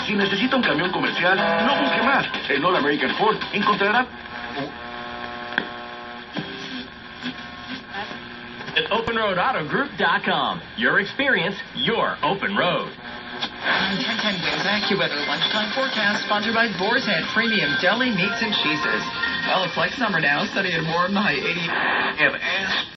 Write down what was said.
Si necesita un camión comercial, no busque más. En All American Ford encontrará... At OpenRoadAutoGroup.com. Your experience, your open road. 1010 Wins AccuWeather lunchtime forecast sponsored by Boar's Head Premium Deli Meats and Cheeses. Well, it's like summer now, sunny and warm, high 80. Have asked